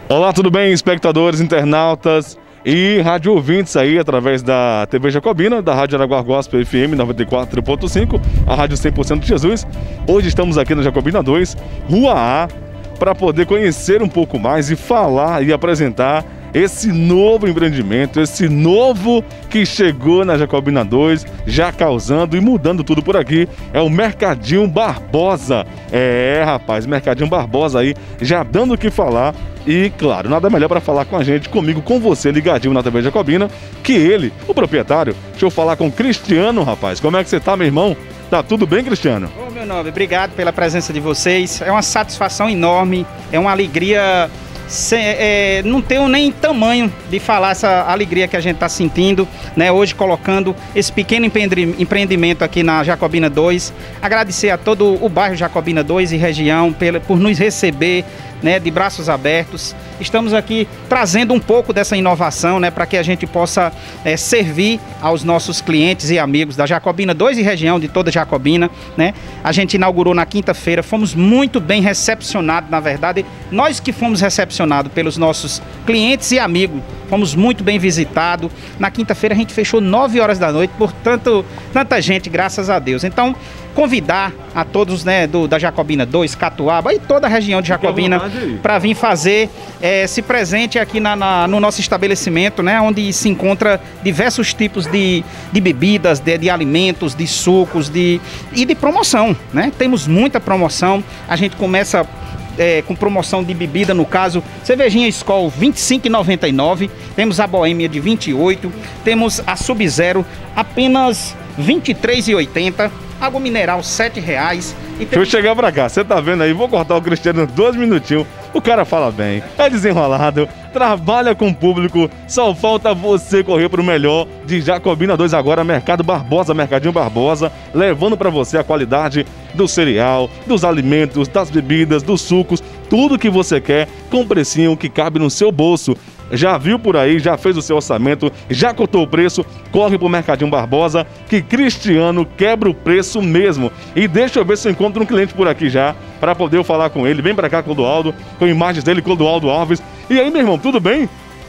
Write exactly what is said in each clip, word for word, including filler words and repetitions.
Olá, tudo bem, espectadores, internautas e rádio ouvintes aí através da T V Jacobina, da Rádio Araguá Gospel F M noventa e quatro ponto cinco, a Rádio cem por cento de Jesus. Hoje estamos aqui na Jacobina dois, Rua A, para poder conhecer um pouco mais e falar e apresentar esse novo empreendimento, esse novo que chegou na Jacobina dois, já causando e mudando tudo por aqui, é o Mercadinho Barbosa. É, rapaz, Mercadinho Barbosa aí, já dando o que falar. E, claro, nada melhor para falar com a gente, comigo, com você, ligadinho na T V Jacobina, que ele, o proprietário. Deixa eu falar com o Cristiano, rapaz. Como é que você tá, meu irmão? Tá tudo bem, Cristiano? Ô, meu nome, obrigado pela presença de vocês. É uma satisfação enorme, é uma alegria... Sem, é, não tenho nem tamanho de falar essa alegria que a gente está sentindo, né, hoje colocando esse pequeno empreendimento aqui na Jacobina dois. Agradecer a todo o bairro Jacobina dois e região pela, por nos receber, né, de braços abertos. Estamos aqui trazendo um pouco dessa inovação, né, para que a gente possa é, servir aos nossos clientes e amigos da Jacobina dois e região, de toda Jacobina, né? A gente inaugurou na quinta-feira, fomos muito bem recepcionados, na verdade, nós que fomos recepcionados pelos nossos clientes e amigos, fomos muito bem visitados. Na quinta-feira a gente fechou nove horas da noite, por tanto, tanta gente, graças a Deus. Então, convidar a todos, né, do, da Jacobina dois, Catuaba e toda a região de Jacobina para vir fazer é, esse presente aqui na, na, no nosso estabelecimento, né, onde se encontra diversos tipos de, de bebidas, de, de alimentos, de sucos de, e de promoção, né? Temos muita promoção. A gente começa É, com promoção de bebida, no caso, cervejinha Skol vinte e cinco reais e noventa e nove centavos, temos a Boêmia de vinte e oito reais, temos a Sub-Zero apenas vinte e três reais e oitenta centavos, água mineral sete reais. E Deixa eu chegar pra cá, você tá vendo aí, vou cortar o Cristiano dois minutinhos, o cara fala bem, é desenrolado, trabalha com o público, só falta você correr pro melhor de Jacobina dois agora, Mercado Barbosa, Mercadinho Barbosa, levando pra você a qualidade do cereal, dos alimentos, das bebidas, dos sucos, tudo que você quer com precinho que cabe no seu bolso. Já viu por aí, já fez o seu orçamento, já cotou o preço, corre pro Mercadinho Barbosa, que Cristiano quebra o preço mesmo. E deixa eu ver se eu encontro um cliente por aqui já, para poder eu falar com ele. Vem pra cá, Clodoaldo, com imagens dele, Clodoaldo Alves. E aí, meu irmão, tudo bem?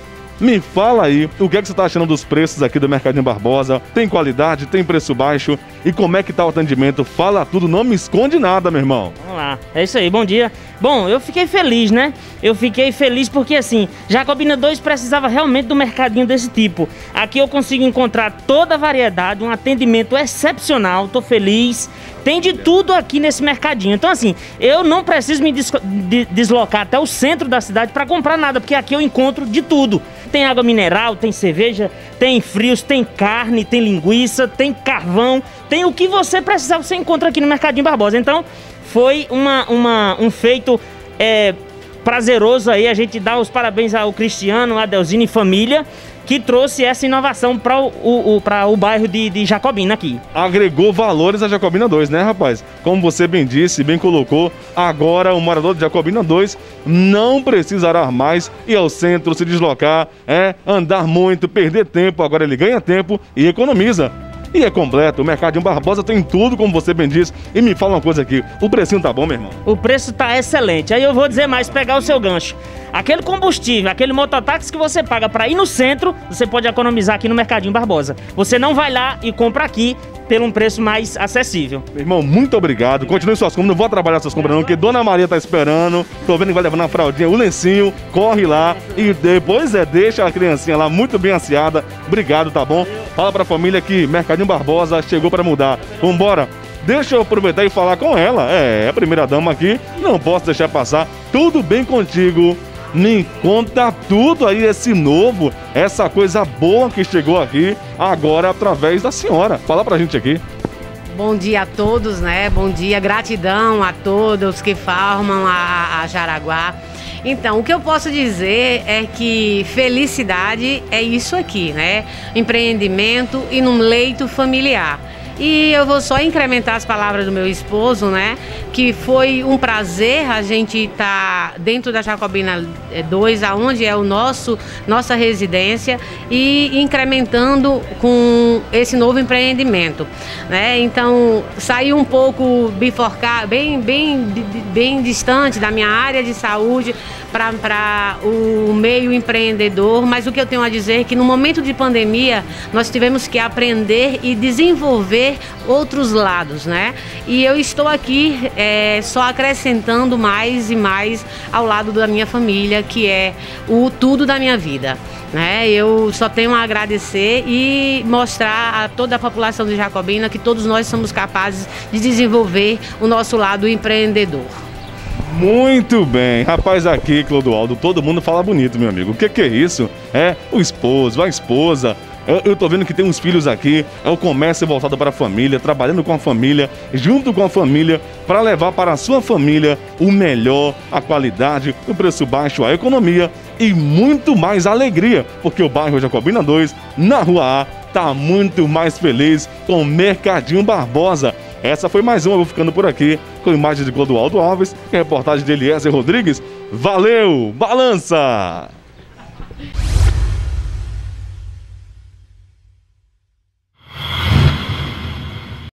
Me fala aí, o que é que você tá achando dos preços aqui do Mercadinho Barbosa? Tem qualidade, tem preço baixo? E como é que tá o atendimento? Fala tudo, não me esconde nada, meu irmão. Vamos lá, é isso aí, bom dia. Bom, eu fiquei feliz, né? Eu fiquei feliz porque, assim, Jacobina dois precisava realmente do mercadinho desse tipo. Aqui eu consigo encontrar toda a variedade, um atendimento excepcional, tô feliz. Tem de tudo aqui nesse mercadinho. Então, assim, eu não preciso me des de deslocar até o centro da cidade para comprar nada, porque aqui eu encontro de tudo. Tem água mineral, tem cerveja, tem frios, tem carne, tem linguiça, tem carvão, tem o que você precisar, você encontra aqui no Mercadinho Barbosa. Então, foi uma, uma, um feito é, prazeroso aí, a gente dá os parabéns ao Cristiano, a Adelzine e família, que trouxe essa inovação para o, o, o bairro de, de Jacobina aqui. Agregou valores a Jacobina dois, né, rapaz? Como você bem disse, bem colocou, agora o morador de Jacobina dois não precisará mais ir ao centro, se deslocar, é, andar muito, perder tempo. Agora ele ganha tempo e economiza. E é completo, o Mercadinho Barbosa tem tudo, como você bem disse. E me fala uma coisa aqui, o precinho tá bom, meu irmão? O preço tá excelente. Aí eu vou dizer mais, pegar o seu gancho. Aquele combustível, aquele mototáxi que você paga para ir no centro, você pode economizar aqui no Mercadinho Barbosa. Você não vai lá e compra aqui pelo um preço mais acessível. Meu irmão, muito obrigado. Continue suas compras, não vou trabalhar suas compras não, porque Dona Maria tá esperando. Tô vendo que vai levando a fraldinha, o lencinho, corre lá e depois é, deixa a criancinha lá muito bem ansiada. Obrigado, tá bom? Fala pra família que Mercadinho Barbosa chegou para mudar. Vambora. Deixa eu aproveitar e falar com ela. É, a primeira dama aqui, não posso deixar passar. Tudo bem contigo? Me conta tudo aí, esse novo, essa coisa boa que chegou aqui agora através da senhora. Fala pra gente aqui. Bom dia a todos, né? Bom dia, gratidão a todos que formam a, a Jaraguá. Então, o que eu posso dizer é que felicidade é isso aqui, né? Empreendimento e num leito familiar. E eu vou só incrementar as palavras do meu esposo, né? Que foi um prazer a gente estar dentro da Jacobina dois, aonde é o nosso nossa residência, e incrementando com esse novo empreendimento, né? Então, sair um pouco bifurcar, bem, bem, bem distante da minha área de saúde, para o meio empreendedor, mas o que eu tenho a dizer é que no momento de pandemia nós tivemos que aprender e desenvolver outros lados, né? E eu estou aqui é, só acrescentando mais e mais ao lado da minha família, que é o tudo da minha vida. Né? Eu só tenho a agradecer e mostrar a toda a população de Jacobina que todos nós somos capazes de desenvolver o nosso lado empreendedor. Muito bem, rapaz, aqui, Clodoaldo, todo mundo fala bonito, meu amigo. O que que é isso? É o esposo, a esposa. Eu, eu tô vendo que tem uns filhos aqui, é o comércio voltado para a família, trabalhando com a família, junto com a família, para levar para a sua família o melhor, a qualidade, o preço baixo, a economia e muito mais alegria, porque o bairro Jacobina dois, na Rua A, tá muito mais feliz com o Mercadinho Barbosa. Essa foi mais uma, eu vou ficando por aqui, com imagens de Clodoaldo Alves e reportagem de Eliezer Rodrigues. Valeu, balança!